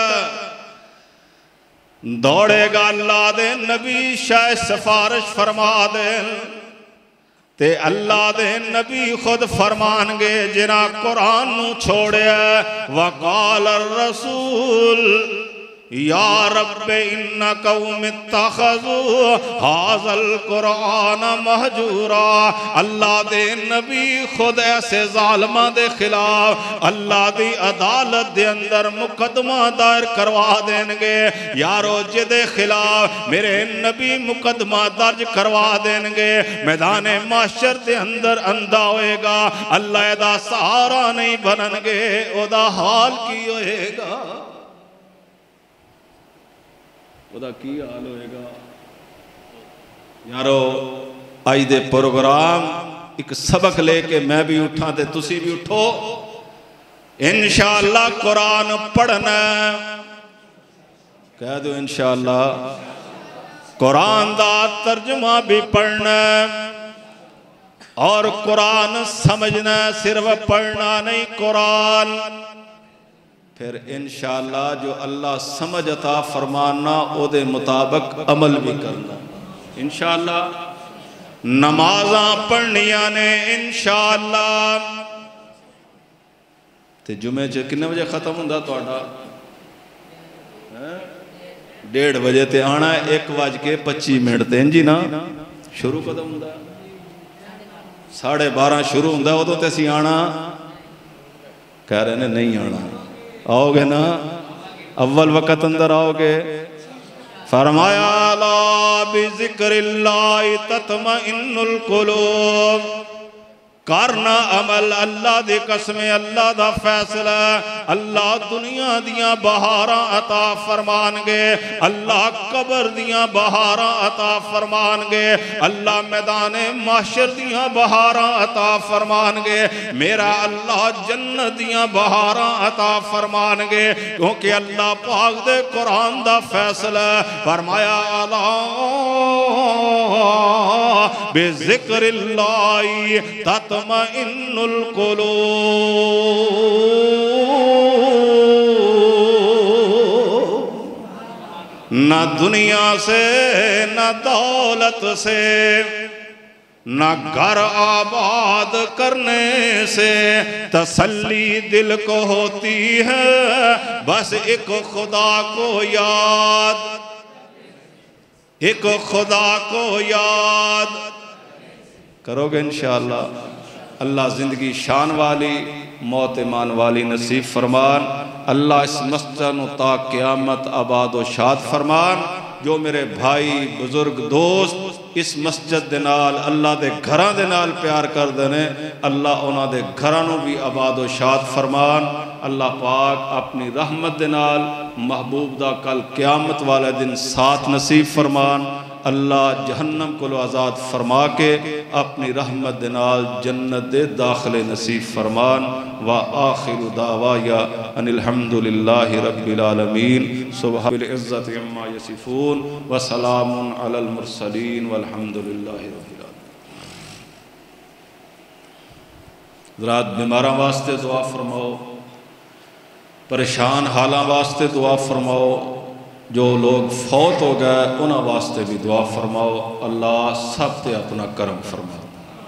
दौड़ेगा अल्लाह दे नबी शायद सिफारिश फरमा दे ते अल्लाह दे नबी खुद फरमानगे जिना कुरान नू छोड़िया। वकाल रसूल या रब्बे इन्ना कौम इत्तखज़ू हाज़ल कुरान महजूरा। अल्लाह दे नबी खुद ऐसे जालिमां दे खिलाफ अल्लाह दी अदालत दे अंदर मुकदमा दायर करवा देंगे। यारो जिदे खिलाफ मेरे नबी मुकदमा दर्ज करवा देंगे, मैदान माशर दे अंदर अंधा होएगा, अल्लाह दा सहारा नहीं बननगे, ओदा हाल की होएगा, ओदा की हाल होएगा। यारो आज दे प्रोग्राम एक सबक लेके मैं भी उठा ते तुसी भी उठो। इंशाअल्लाह कुरान पढ़ना, कह दो इंशाअल्लाह कुरान दा तर्जुमा भी पढ़ना और कुरान समझना, सिर्फ पढ़ना नहीं कुरान। फिर इंशाअल्लाह जो अल्लाह समझ अता फरमाना ओदे मुताबिक अमल भी करना इंशाअल्लाह। नमाज़ां पढ़नियां ने इंशाअल्लाह। ते जुमे च किन्ने बजे खत्म हुंदा तुहाडा? 1:30 बजे ते आना, 1:25 ते इंजी ना शुरू कदम हुंदा? 12:30 शुरू हुंदा, उदों ते असीं आना। कह रहे ने नहीं आना, आओगे ना? अव्वल वक़्त अंदर आओगे। फरमाया अला बिज़िक्रिल्लाहि तत्मइन्नुल कुलूब, करना अमल अल्लाह दी कसम, अल्लाह दा फैसला। अल्लाह दुनिया दियां बहारां अता फरमानगे, अल्लाह कबर दियां बहारां अता फरमानगे, अल्लाह मैदाने माशर दियां बहारां अता फरमानगे, मेरा अल्लाह जन्नत दियां बहारां अता फरमानगे। क्योंकि अल्लाह पाक दे कुरान दा फैसला फरमाया अला बिज़िक्रिल्लाहि तत्मइन्नुल कुलूब। न दुनिया से न दौलत से न घर आबाद करने से तसल्ली दिल को होती है, बस एक खुदा को याद, एक खुदा को याद करोगे इंशाअल्लाह। अल्लाह ज़िंदगी शान वाली मौत ईमान वाली नसीब फरमान। अल्लाह इस मस्जिद नूं ता क़यामत आबाद व शाद फरमान। जो मेरे भाई बुजुर्ग दोस्त इस मस्जिद दे नाल अल्लाह दे घरां दे नाल प्यार करदे ने, अल्लाह उन्हां दे घरां नूं भी आबाद व शाद फरमान। अल्लाह पाक अपनी रहमत दे नाल महबूब दा कल क़यामत वाले दिन साथ नसीब फरमान। अल्लाह जहन्नम को आज़ाद फरमा के अपनी रहमत दे नाल जन्नत दे दाखिले नसीब फरमान। व आखिरु दावाया अनिल हम्दुलिल्लाहि रब्बिल आलमीन। सुब्हानल इज़्ज़ति अम्मा यसिफून व सलामुन अलल मुरसलीन वल्हम्दुलिल्लाहि रब्बिल आलमीन। रात बीमारां वास्ते दुआ फरमाओ, परेशान हालां वास्ते दुआ फरमाओ, जो लोग फौत हो गए उन्होंने वास्ते भी दुआ फरमाओ। अल्लाह सब ते अपना करम फरमाओ।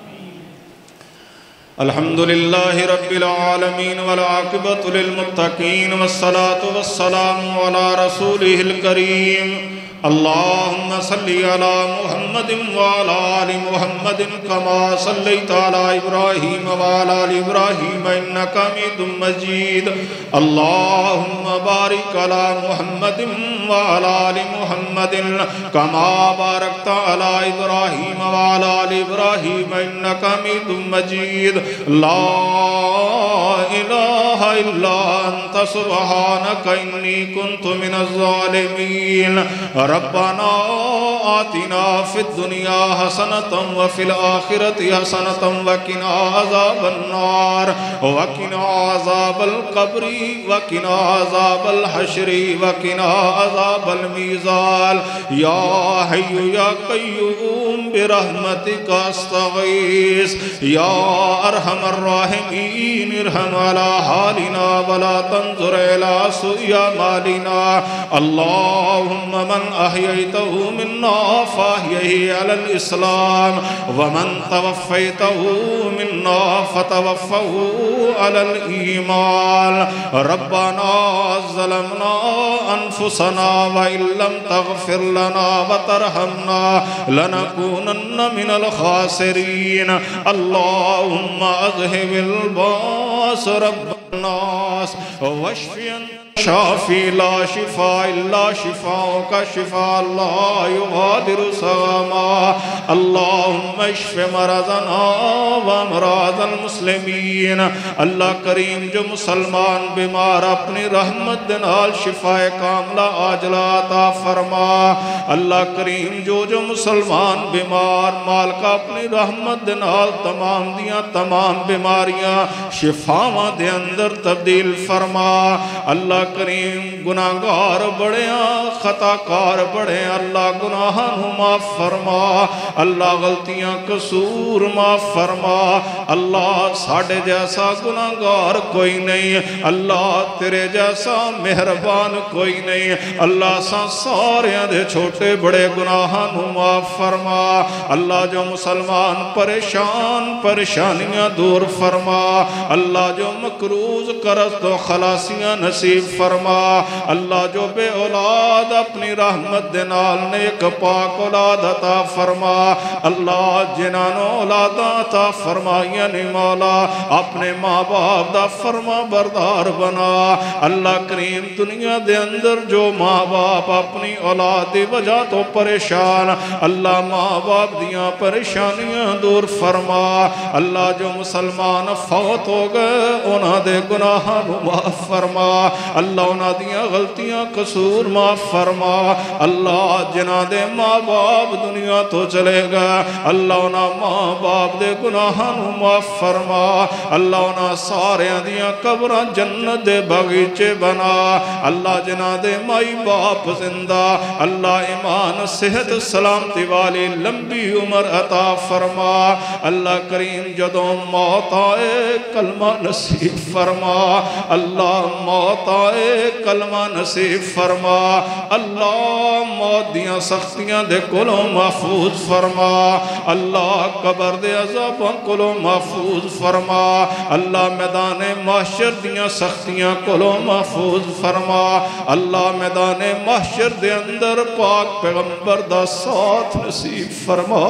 अल्हम्दुलिल्लाहि रब्बिल आलमीन वल आक़िबतु लिल मुत्तक़ीन वस्सलातु वस्सलामु अला रसूलिहिल करीम। अल्लाहुम्मा सल्लि अला मुहम्मदिन व अला आलि मुहम्मदिन कमा सल्लैता अला इब्राहीम व अला आलि इब्राहीम इन्नका हमीदुम मजीद। अल्लाहुम्मा बारिक अला मुहम्मदिन व अला आलि मुहम्मदिन कमा बारकता अला इब्राहीम व अला आलि इब्राहीम इन्नका हमीदुम मजीद। ला इलाहा इल्ला अंता सुब्हानका इन्नी कुन्तु मिनज़ ज़ालिमीन। रब्बना आतिना फिद दुनिया हसनतम व फिल आखिरति हसनतम व किना अज़ाबन नार व किना अज़ाबल कब्री व किना अज़ाबल हश्री व किना अज़ाबल मीज़ान। या हय्यु या क़य्यूम बिरहमतिका अस्तगीस। या अरहमर राहिमीन इरहम अला हालिना वला तंजुर इला सु'या मालिना। अल्लाहुम्मा मन अहयैतहु मिन्ना फ़अहयिही अलल इस्लाम व मन तवफ़्फ़ैतहु मिन्ना फ़तवफ़्फ़हु अलल ईमान। रब्बना ज़लमना अनफुसना व इल्लम तग़फ़िर लना व तरहमना लनकूनन्न मिनल ख़ासिरीन। अल्लाहुम्मा अज़हिबिल बास रब्बन नास वश्फ़िन शाफ़ी ला शिफ़ा इल्ला शिफ़ाउका शिफ़ा ला युग़ादिरु सक़मा। अल्लाहुम्मा इश्फ़ि मरज़ना व अमराज़ल मुस्लिमीन। अल्लाह करीम जो मुसलमान बीमार अपनी रहमत दे नाल शिफ़ाए कामिला आजला अता फरमा। अल्लाह करीम जो जो मुसलमान बीमार मालिका अपनी रहमत दे नाल तमाम दियां तमाम बीमारियां शिफ़ा छावां दे अंदर तब्दील फरमा। अल्लाह करीम गुनाहगार बड़े खताकार बड़े, अल्लाह गुनाहां नूं माफ फरमा, अल्लाह गलतियां कसूर माफ फरमा। अल्लाह साडे जैसा गुनाहगार कोई नहीं, अल्लाह तेरे जैसा मेहरबान कोई नहीं। अल्लाह सा सारियां दे छोटे बड़े गुनाहां नूं माफ फरमा। अल्लाह जो मुसलमान परेशान परेशानियां दूर फरमा। अल्लाह जो मकरूज करज तो खलासियां नसीब फरमा। अल्लाह जो बे औलाद अपनी रहमत दे नाल नेक पाक औलाद अता फरमा। अल्लाह जिन्हां नूं औलादां अता फरमाइयां ने मौला अपने माँ बाप दा फरमा बरदार बना। अल्लाह करीम दुनिया दे अंदर जो माँ बाप अपनी औलाद दी वजह तो परेशान, अल्लाह माँ बाप दियां परेशानियां दूर फरमा। अल्लाह जो मुसलमान फौत हो गए उन्हां दे गुनाहां नूं माफ फरमा। अल्लाह उन्हां दियां गलतियां कसूर माफ फरमा। अल्लाह जिन्हां दे माँ बाप दुनिया तो चले गए, अल्लाह उन्हां माँ बाप दे गुनाहां नूं माफ फरमा। अल्लाह उन्हां सारियां दियां कब्रां जन्नत दे बगीचे बना। अल्लाह जिन्हां दे माई बाप जिंदा, अल्लाह ईमान सेहत सलामती वाली लंबी उम्र अता फरमा। अल्लाह करीम जदों मौत आए कलमा नसीब फरमा। अल्लाह मौत आए कलमा नसीब फरमा। अल्लाह मौत दियां सख्तियां दे कोलों महफूज फरमा। अल्लाह कबर दे अज़ाबां कोलों महफूज फरमा। अल्लाह मैदान महशर दियां सख्तियां कोलों महफूज फरमा। अल्लाह मैदान महशर दे अंदर पाक पैगंबर दा साथ नसीब फरमा।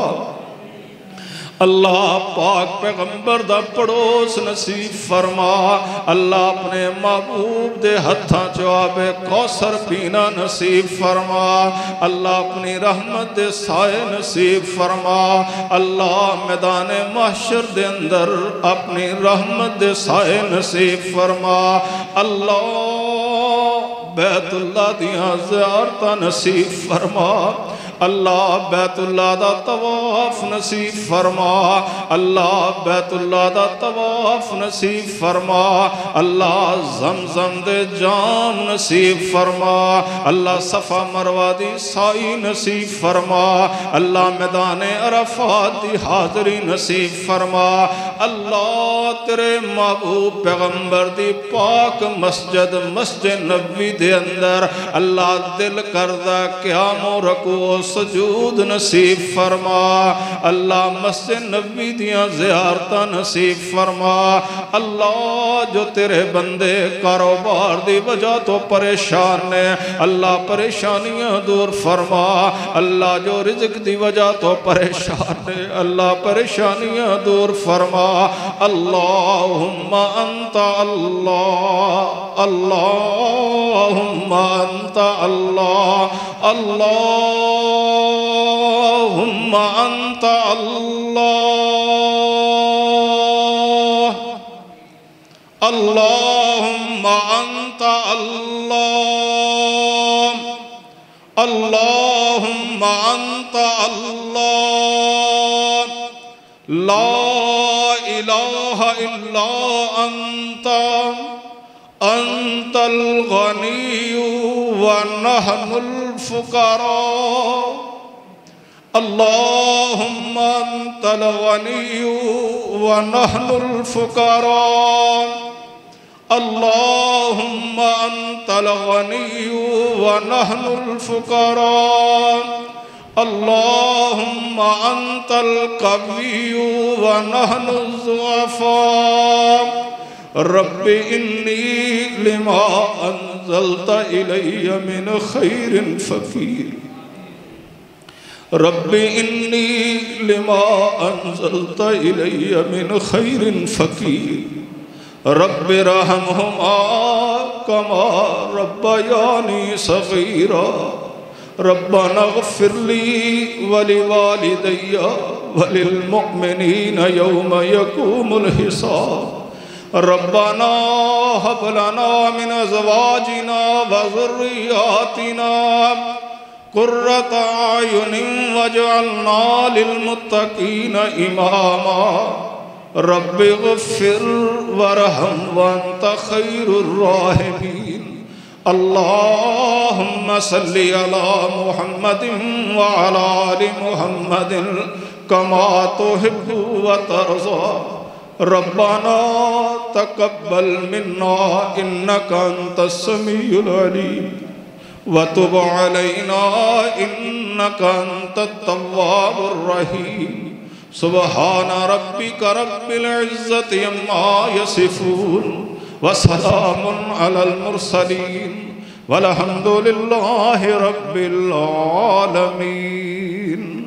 अल्लाह पाक पैगंबर दा पड़ोस नसीब फरमा। अल्लाह अपने महबूब दे हत्थां चो आबे कौसर पीना नसीब फरमा। अल्लाह अपनी रहमत दे साए नसीब फरमा। अल्लाह मैदान महशर दे अंदर अपनी रहमत दे साए नसीब फरमा। अल्लाह बैतुल्लाह दियां ज़ियारतां नसीब फरमा। अल्लाह बैतुल्लाह दा तवाफ नसीब फरमा। अल्लाह बैतुल्लाह दा तवाफ नसीब फरमा। अल्लाह ज़मज़म दे जाम नसीब फरमा। अल्लाह सफ़ा मरवा दी साई नसीब फरमा। अल्लाह मैदान अरफात दी हाज़री नसीब फरमा। अल्लाह तेरे महबूब पैगंबर दी पाक मस्जिद मस्जिद नबवी दे अंदर अल्लाह दिल करदा क़याम रकू सजूद नसीब फरमा। अल्लाह मस्जिद नबवी दियां ज़ियारतां नसीब फरमा। अल्लाह जो तेरे बंदे कारोबार दी वजह तो परेशान ने, अल्लाह परेशानियां दूर फरमा। अल्लाह जो रिज़्क दी वजह तो परेशान ने, अल्लाह परेशानियां दूर फरमा। अल्लाहुम्मा अंता अल्लाह, अल्लाहुम्मा अंता अल्लाह, अल्लाहुम्मा अंता अल्लाह, अल्लाहुम्मा अंता अल्लाह, अल्लाहुम्मा अंता अल्लाह, ला इलाहा इल्ला अंता, अंतल गनिय्यु व नहनुल फुकरा। अल्लाहुम्मा अंतल गनिय्यु व नहनुल फुकरा। अल्लाहुम्मा अंतल गनिय्यु व नहनुल फुकरा। अल्लाहुम्मा अंतल कविय्यु व नहनुल ज़ुअफ़ा। रब्बि इन्नी लिमा अंज़लता इलैय मिन खैरिन फ़क़ीर। रब्बि इन्नी लिमा अंज़लता इलैय मिन खैरिन फ़क़ीर। रब्बि रहमहुमा कमा रब्बयानी सग़ीरा। रब्बना इग़फ़िरली वलिवालिदैय वलिलमुअ्मिनीना यौम यक़ूमुल हिसाब। रब्बना हब लना मिन अज़वाजिना व ज़ुर्रिय्यातिना क़ुर्रता अयुनिन वजअलना लिलमुत्तक़ीना इमामा। रब्बिग़फ़िर वरहम वअन्त खैरुर राहिमीन। अल्लाहुम्मा सल्लि अला मुहम्मदिन व अला आलि मुहम्मदिन कमा तुहिब्बु व तर्ज़ा। रब्बना तक़ब्बल मिन्ना इन्नका अंतस समीउल अलीम व तुब अलैना इन्नका अंतत तव्वाबुर रहीम। सुब्हाना रब्बिका रब्बिल इज़्ज़ति अम्मा यसिफून व सलामुन अलल मुरसलीन वल्हम्दुलिल्लाहि रब्बिल आलमीन।